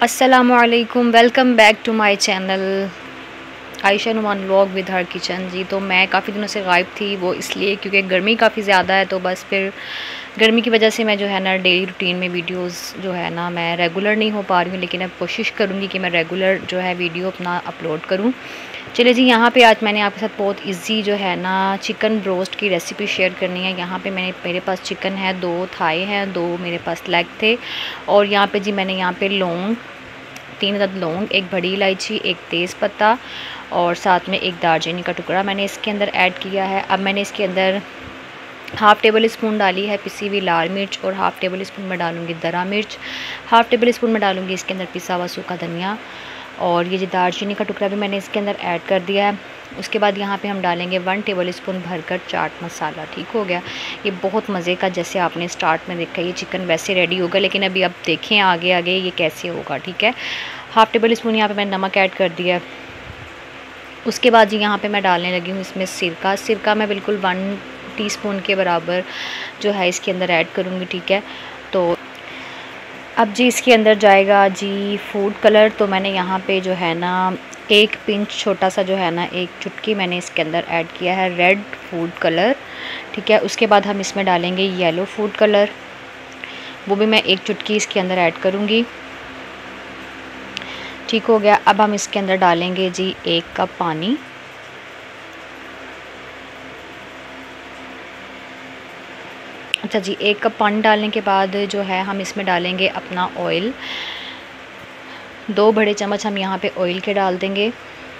अस्सलामुअलैकुम, welcome back to my channel Ayesha Numan vlog with her kitchen. जी तो मैं काफ़ी दिनों से गायब थी, वो इसलिए क्योंकि गर्मी काफ़ी ज़्यादा है। तो बस फिर गर्मी की वजह से मैं जो है ना डेली रूटीन में वीडियोस जो है ना मैं रेगुलर नहीं हो पा रही हूँ, लेकिन अब कोशिश करूँगी कि मैं रेगुलर जो है वीडियो अपना अपलोड करूँ। चलिए जी, यहाँ पे आज मैंने आपके साथ बहुत इजी जो है ना चिकन ब्रोस्ट की रेसिपी शेयर करनी है। यहाँ पे मेरे पास चिकन है, 2 थाई हैं, 2 मेरे पास लेग थे। और यहाँ पे जी मैंने यहाँ पे लौंग, 3 अदद लौंग, एक बड़ी इलायची, एक तेज़ पत्ता और साथ में एक दालचीनी का टुकड़ा मैंने इसके अंदर ऐड किया है। अब मैंने इसके अंदर हाफ़ टेबल स्पून डाली है पिसी हुई लाल मिर्च और हाफ़ टेबल स्पून में डालूँगी दरा मिर्च, हाफ़ टेबल स्पून में डालूँगी इसके अंदर पिसा हुआ सूखा धनिया और ये जो दालचीनी का टुकड़ा भी मैंने इसके अंदर ऐड कर दिया है। उसके बाद यहाँ पे हम डालेंगे 1 टेबल स्पून भरकर चाट मसाला। ठीक हो गया। ये बहुत मज़े का, जैसे आपने स्टार्ट में देखा ये चिकन वैसे रेडी होगा, लेकिन अभी आप देखें आगे आगे ये कैसे होगा। ठीक है। हाफ़ टेबल स्पून यहाँ पे मैंने नमक ऐड कर दिया है। उसके बाद जी यहाँ पे मैं डालने लगी हूँ इसमें सिरका मैं बिल्कुल 1 टीस्पून के बराबर जो है इसके अंदर ऐड करूँगी। ठीक है। तो अब जी इसके अंदर जाएगा जी फूड कलर। तो मैंने यहाँ पे जो है ना 1 पिंच छोटा सा जो है ना 1 चुटकी मैंने इसके अंदर ऐड किया है रेड फूड कलर। ठीक है। उसके बाद हम इसमें डालेंगे येलो फूड कलर, वो भी मैं 1 चुटकी इसके अंदर ऐड करूँगी। ठीक हो गया। अब हम इसके अंदर डालेंगे जी 1 कप पानी। अच्छा जी, 1 कप पानी डालने के बाद जो है हम इसमें डालेंगे अपना ऑयल। 2 बड़े चम्मच हम यहाँ पे ऑयल के डाल देंगे।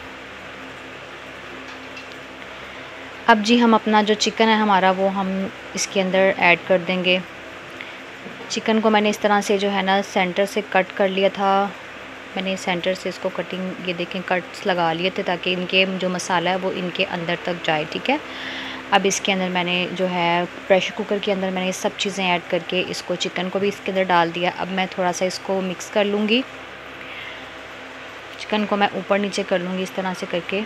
अब जी हम अपना जो चिकन है हमारा वो हम इसके अंदर ऐड कर देंगे। चिकन को मैंने इस तरह से जो है ना सेंटर से कट कर लिया था। मैंने सेंटर से इसको कटिंग, ये देखें, कट्स लगा लिए थे ताकि इनके जो मसाला है वो इनके अंदर तक जाए। ठीक है। अब इसके अंदर मैंने जो है प्रेशर कुकर के अंदर मैंने ये सब चीज़ें ऐड करके इसको चिकन को भी इसके अंदर डाल दिया। अब मैं थोड़ा सा इसको मिक्स कर लूँगी। चिकन को मैं ऊपर नीचे कर लूँगी इस तरह से करके।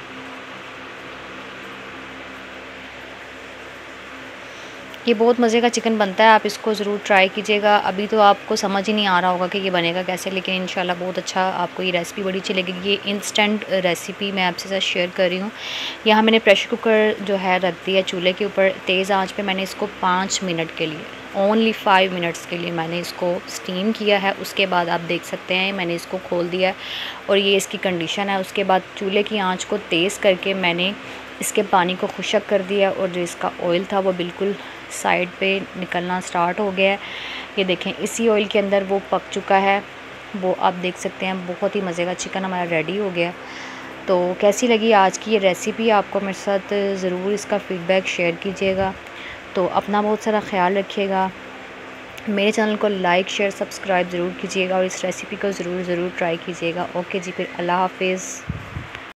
ये बहुत मज़े का चिकन बनता है, आप इसको ज़रूर ट्राई कीजिएगा। अभी तो आपको समझ ही नहीं आ रहा होगा कि ये बनेगा कैसे, लेकिन इंशाल्लाह बहुत अच्छा आपको ये रेसिपी बड़ी अच्छी लगेगी। ये इंस्टेंट रेसिपी मैं आपसे साथ शेयर कर रही हूँ। यहाँ मैंने प्रेशर कुकर जो है रख दिया चूल्हे के ऊपर तेज़ आंच पे। मैंने इसको 5 मिनट के लिए, ओनली 5 मिनट्स के लिए मैंने इसको स्टीम किया है। उसके बाद आप देख सकते हैं मैंने इसको खोल दिया है और ये इसकी कंडीशन है। उसके बाद चूल्हे की आँच को तेज़ करके मैंने इसके पानी को खुशक कर दिया और जो इसका ऑयल था वो बिल्कुल साइड पे निकलना स्टार्ट हो गया है। ये देखें इसी ऑयल के अंदर वो पक चुका है, वो आप देख सकते हैं। बहुत ही मज़े का चिकन हमारा रेडी हो गया। तो कैसी लगी आज की ये रेसिपी, आपको मेरे साथ ज़रूर इसका फ़ीडबैक शेयर कीजिएगा। तो अपना बहुत सारा ख्याल रखिएगा। मेरे चैनल को लाइक शेयर सब्सक्राइब ज़रूर कीजिएगा और इस रेसिपी को ज़रूर ट्राई कीजिएगा। ओके जी, फिर अल्लाह हाफिज़।